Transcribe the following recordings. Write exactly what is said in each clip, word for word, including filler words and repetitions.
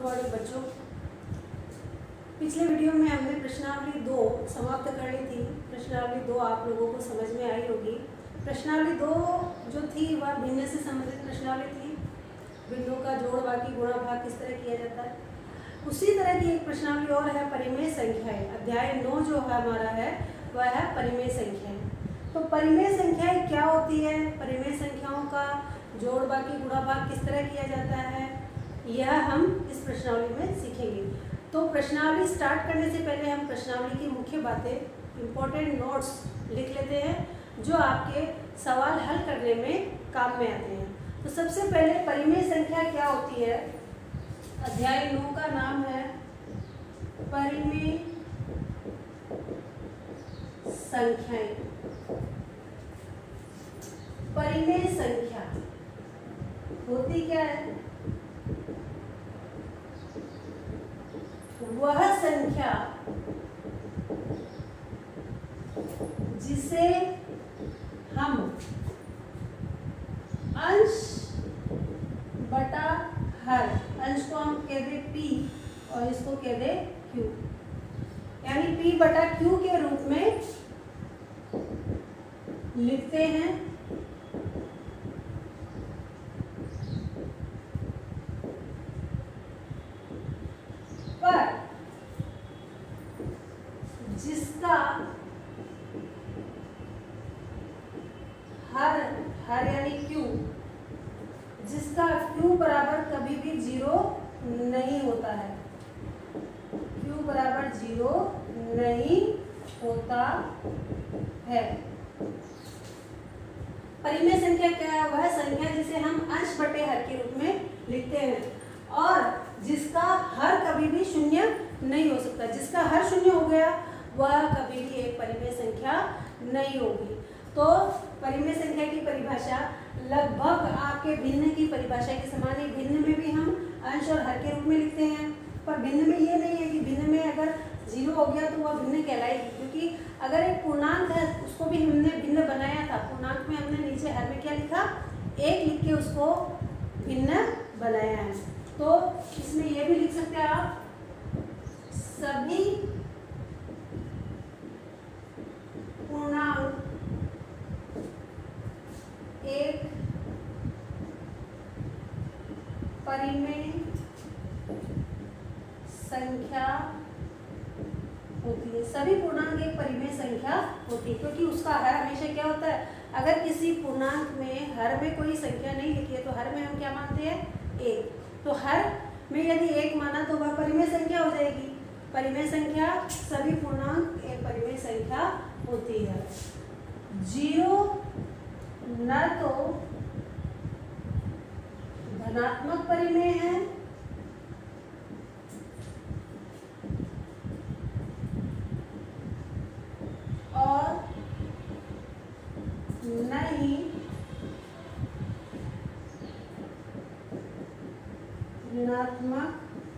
Good morning बच्चों। पिछले video में हमने प्रश्नावली दो समाप्त कर ली थी। प्रश्नावली दो आप लोगों को समझ में आई होगी। प्रश्नावली दो जो थी वह भिन्न से संबंधित प्रश्नावली थी। बिंदुओं का जोड़ बाकी गुणा भाग किस तरह किया जाता है। उसी तरह की एक प्रश्नावली और है परिमेय संख्याएं। अध्याय नौ जो है हमारा है वह है परिमेय संख्याएं। तो परिमेय संख्याएं क्या होती है, परिमेय संख्याओं का जोड़ बाकी गुणा भाग किस तरह किया जाता है, यह हम इस प्रश्नावली में सीखेंगे। तो प्रश्नावली स्टार्ट करने से पहले हम प्रश्नावली की मुख्य बातें, इंपॉर्टेंट नोट्स लिख लेते हैं जो आपके सवाल हल करने में काम में आते हैं। तो सबसे पहले परिमेय संख्या क्या होती है। अध्याय नौ का नाम है परिमेय संख्याएं। परिमेय संख्या होती क्या है, वह संख्या जिसे हम अंश बटा हर, अंश को हम कह दे P और इसको कह दे Q, यानी P बटा Q के रूप में लिखते हैं। पर जिसका हर हर यानी Q, जिसका Q बराबर कभी भी जीरो नहीं होता है, Q बराबर जीरो नहीं होता है। परिमेय संख्या क्या है, वह संख्या जिसे हम अंश बटे हर के रूप में लिखते हैं और जिसका हर कभी भी शून्य नहीं हो सकता। जिसका हर शून्य हो गया वह कभी भी एक परिमेय संख्या नहीं होगी। तो परिमेय संख्या की परिभाषा लगभग आपके भिन्न की परिभाषा के समान है। भिन्न में भी हम अंश और हर के रूप में लिखते हैं, पर भिन्न में ये नहीं है कि भिन्न में अगर जीरो हो गया तो वह भिन्न कहलाएगी, क्योंकि अगर एक पूर्णांक है उसको भी हमने भिन्न बनाया था। पूर्णांक में हमने नीचे हर में क्या लिखा, एक लिख के उसको भिन्न बनाया है। तो इसमें यह भी लिख सकते हैं आप, सभी पूर्णांक एक परिमेय संख्या होती है। सभी पूर्णांक एक परिमेय संख्या होती है, क्योंकि उसका हर हमेशा क्या होता है, अगर किसी पूर्णांक में हर में कोई संख्या नहीं लिखी है तो हर में हम क्या मानते हैं, एक। तो हर में यदि एक माना तो वह परिमेय संख्या हो जाएगी। परिमेय संख्या सभी पूर्णांक एक परिमेय संख्या होती है। जीरो न तो धनात्मक परिमेय है और न ही ऋणात्मक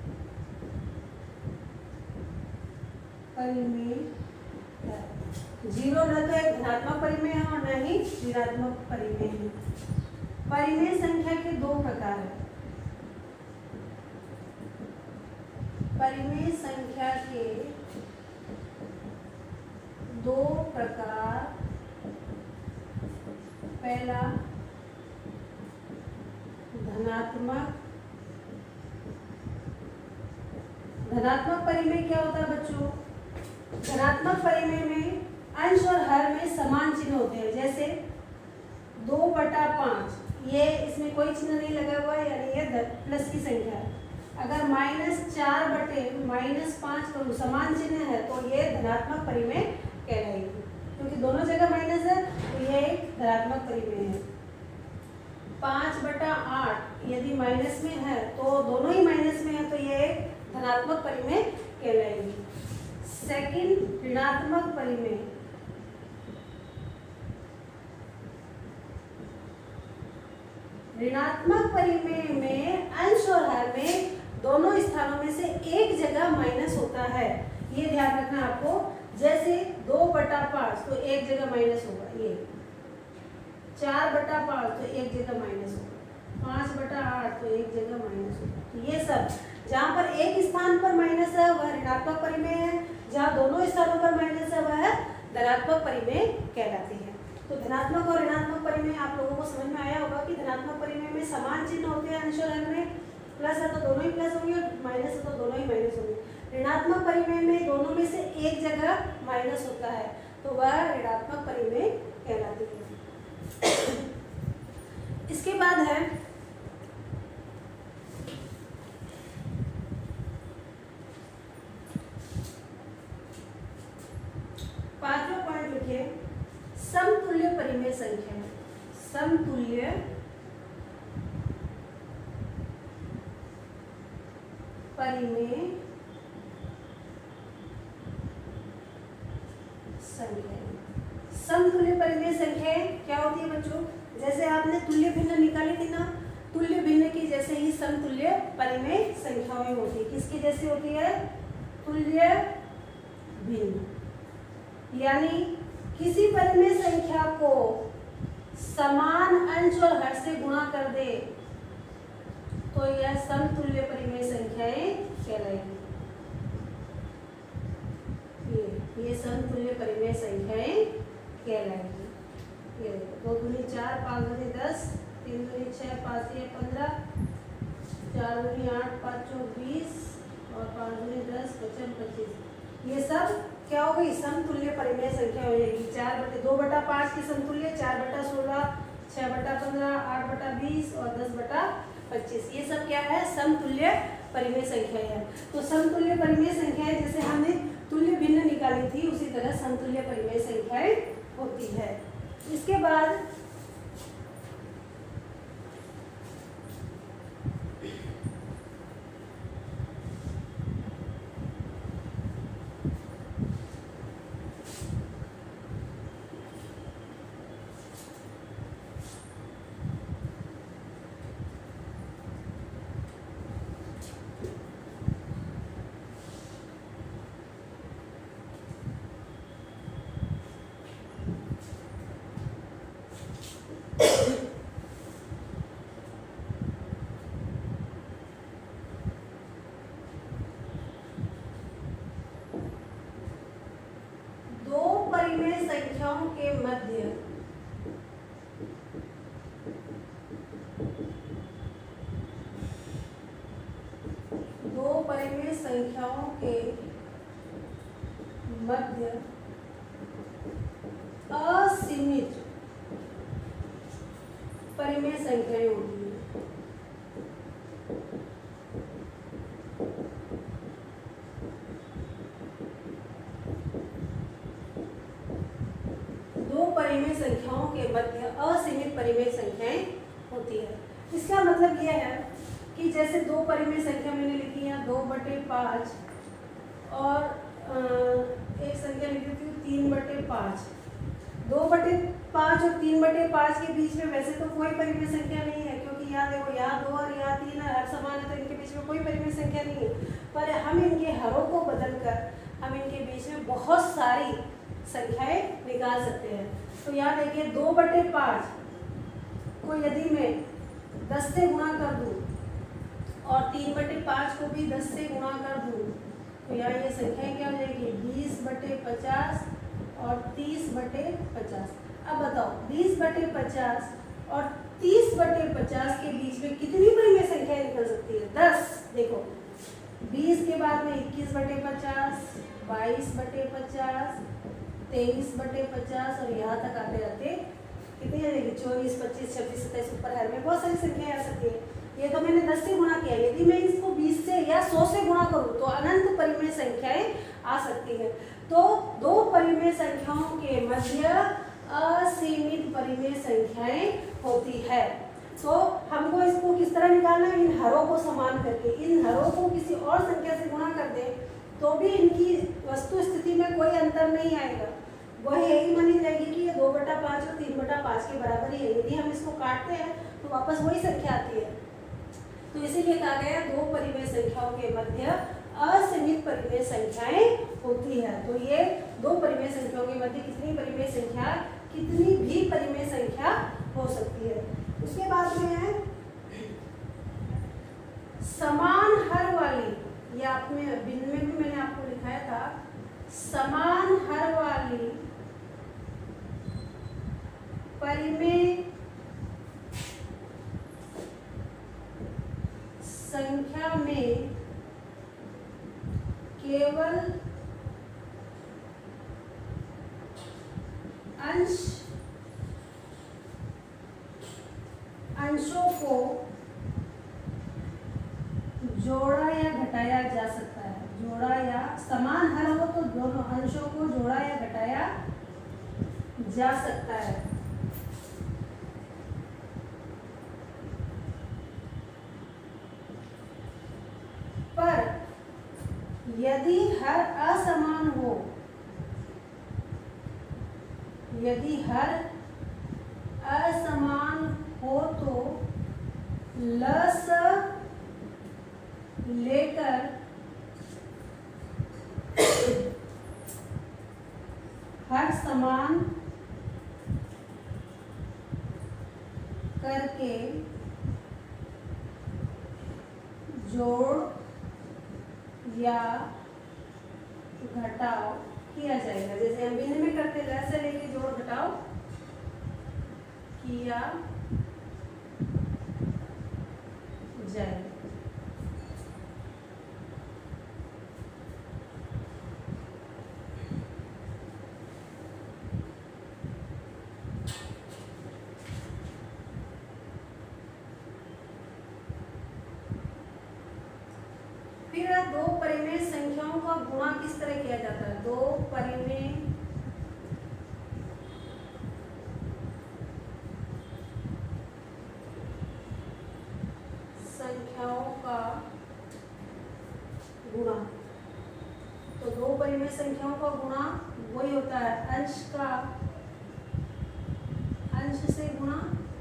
परिमेय है। जीरो न तो एक धनात्मक परिमेय है और न ही ऋणात्मक परिमेय है। परिमेय संख्या के दो प्रकार हैं। परिमेय संख्या के दो प्रकार, पहला धनात्मक। धनात्मक परिमेय क्या होता है बच्चों, धनात्मक परिमेय में अंश और हर में समान चिन्ह होते हैं। जैसे दो बटा पाँच, ये इसमें कोई चिन्ह नहीं लगा हुआ है, यानी ये प्लस की संख्या है। अगर माइनस चार बटे माइनस पाँच करूँ, समान चिन्ह है तो ये धनात्मक परिमेय कहलाएगी, क्योंकि दोनों जगह माइनस है तो ये एक धनात्मक परिमेय है। पाँच बटा आठ यदि माइनस में है तो दोनों ही माइनस में है तो ये एक धनात्मक परिमेय कहलाएगी। सेकंड ऋणात्मक परिमेय। ऋणात्मक परिमेय में अंश और हर में दोनों स्थानों में से एक जगह माइनस होता है, ये ध्यान रखना आपको। जैसे दो बटा पाँच तो एक जगह माइनस होगा, ये चार बटा पाँच तो एक जगह माइनस होगा, पाँच बटा आठ तो एक जगह माइनस होगा। तो ये सब जहाँ पर एक स्थान पर माइनस है वह ऋणात्मक परिमेय है, जहाँ दोनों स्थानों पर माइनस है वह धनात्मक परिमेय कहलाती है। तो धनात्मक और ऋणात्मक परिमेय आप लोगों को समझ में आया होगा कि धनात्मक परिमेय में समान चिन्ह होते हैं, अंश और हर में प्लस है तो दोनों ही प्लस होंगे और माइनस है तो दोनों ही माइनस होंगे। ऋणात्मक परिमेय में दोनों में से एक जगह माइनस होता है तो वह ऋणात्मक परिमेय कहलाती है। इसके बाद है पांचवा पॉइंट लिखिए, समतुल्य परिमेय संख्या। समतुल्य परिमेय संख्या। समतुल्य परिमेय संख्या क्या होती है बच्चों? जैसे आपने तुल्य भिन्न निकाली थी ना, तुल्य भिन्न की जैसे ही समतुल्य परिमेय संख्याएं होती है। किसकी जैसी होती है? तुल्य भिन्न। यानी किसी परिमेय संख्या को समान अंश और हर से गुणा कर दे तो यह समतुल्य परिमेय संख्याएं कहलाएगी। ये ये समतुल्य परिमेय संख्याएं कहलाएगी। ये दो दूनी चार, पाँच दूनी दस, तीन दूनी छः, पाँच ये पंद्रह, चार दूनी आठ, पाँच चौ बीस और पाँच दूनी दस, पचपन पच्चीस। ये सब क्या हो गई? समतुल्य परिमेय संख्या हो जाएगी। चार बटे दो बटा पाँच की समतुल्य, चार बटा सोलह, छः बटा पंद्रह, आठ बटा बीस और दस बटा पच्चीस। ये सब क्या है? समतुल्य परिमेय संख्या है। तो समतुल्य परिमेय संख्याएं जैसे हमने तुल्य भिन्न निकाली थी उसी तरह समतुल्य परिमेय संख्याएं होती है। इसके बाद संख्याओं के मध्य दो परिमेय संख्याओं के मध्य असीमित परिमेय संख्याएं होती हैं। परिमेय संख्याओं के मध्य असीमित परिमेय संख्याएं होती है। इसका मतलब यह है कि जैसे दो परिमेय संख्या मैंने लिखी है दो बटे पाँच और एक संख्या लिखी थी तीन बटे पाँच। दो बटे पाँच और तीन बटे पाँच के बीच में वैसे तो कोई परिमेय संख्या नहीं है, क्योंकि यहाँ देखो यहाँ दो और यहाँ तीन हर समान है, तो इनके बीच में कोई परिमेय संख्या नहीं है। पर हम इनके हरों को बदलकर हम इनके बीच में बहुत सारी संख्याएं निकाल सकते हैं। तो यहाँ देखिए दो बटे पाँच को यदि मैं दस से गुणा कर दूँ और तीन बटे पाँच को भी दस से गुणा कर दूँ तो यहाँ ये संख्या क्या हो जाएगी? बीस बटे पचास और तीस बटे पचास। अब बताओ बीस बटे पचास और तीस बटे पचास के बीच में कितनी परिमेय संख्याएं निकल सकती है? दस। देखो बीस के बाद में इक्कीस बटे पचास, बाईस बटे पचास, तेईस बटे पचास और यहाँ तक आते आते कितनी आ जाएगी? चौबीस, पच्चीस, छब्बीस, सत्ताईस, ऊपर हर में बहुत सारी संख्याएं आ सकती है। ये तो मैंने दस से गुणा किया, यदि मैं इसको बीस से या सौ से गुणा करूँ तो अनंत परिमेय संख्याएं आ सकती है। तो दो परिमेय संख्याओं के मध्य असीमित परिमेय संख्याएं होती है। तो हमको इसको किस तरह निकालना है? इन हरों को समान करके। इन हरों को किसी और संख्या से गुणा कर दें तो भी इनकी वस्तु स्थिति में कोई अंतर नहीं आएगा। वह यही मानी जाएगी कि ये दो बटा पाँच और तीन बटा पाँच के बराबर ही है। यदि हम इसको काटते हैं तो वापस वही संख्या आती है। तो इसीलिए कहा गया दो परिमेय संख्याओं के मध्य असीमित परिमेय संख्याएं होती है। तो ये दो परिमेय संख्याओं के मध्य कितनी परिमेय संख्या, कितनी भी परिमेय संख्या हो सकती है। उसके बाद में है समान हर वाले समान हर वाली परिमेय संख्या में केवल अंश अंशों को जोड़ा या घटाया जा सकता है। जोड़ा या समान हर हो तो दोनों अंशों को जोड़ा या घटाया जा सकता है। पर यदि हर असमान हो, यदि हर असमान हो तो लस लेकर हर समान करके जोड़ या घटाव किया जाएगा। जैसे हम भिन्न में करते हैं, से लेके जोड़ घटाव किया जाएगा। फिर दो परिमेय संख्याओं का गुणा किस तरह किया जाता है? दो परिमेय संख्याओं का गुणा, तो दो परिमेय संख्याओं का गुणा वही होता है अंश का अंश से गुणा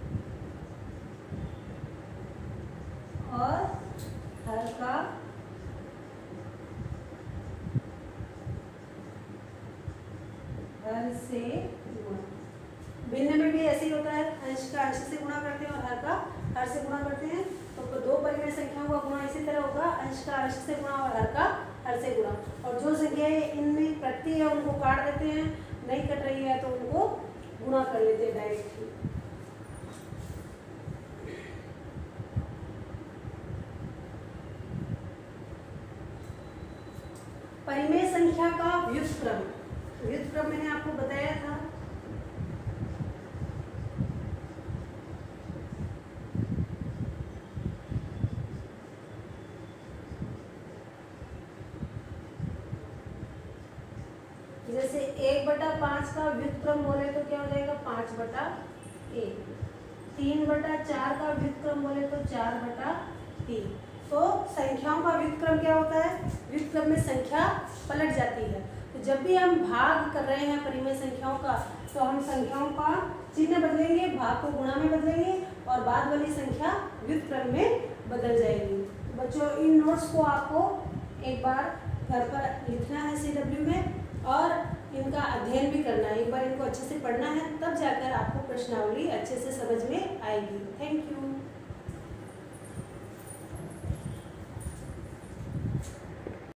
और हर का हर से गुणा। भिन्न में भी ऐसे ही होता है, अंश का अंश से गुणा करते हैं और हर का हर से गुणा करते हैं। तो दो परिमेय संख्याओं का गुणा इसी तरह होगा, अंश का अंश से गुणा और हर का हर से गुणा। और जो संख्याएं इनमें कटती है उनको काट देते हैं, नहीं कट रही है तो उनको गुणा कर लेते हैं डायरेक्टली। परिमेय संख्या का व्युत्क्रम, व्युत्क्रम मैंने आपको बताया था। जैसे एक बटा पांच का व्युत्क्रम बोले तो क्या हो जाएगा? पांच बटा एक। तीन बटा चार का व्युत्क्रम बोले तो चार बटा तीन। तो संख्याओं का व्युत्क्रम क्या होता है? व्युत्क्रम में संख्या पलट जाती है। तो जब भी हम भाग कर रहे हैं परिमेय संख्याओं का, तो हम संख्याओं का चिन्ह बदलेंगे, भाग को गुणा में बदलेंगे और बाद वाली संख्या व्युत्क्रम में बदल जाएगी। बच्चों, इन नोट्स को आपको एक बार घर पर लिखना है सी डब्ल्यू में और इनका अध्ययन भी करना है। एक बार इनको अच्छे से पढ़ना है, तब जाकर आपको प्रश्नावली अच्छे से समझ में आएगी। Thank you.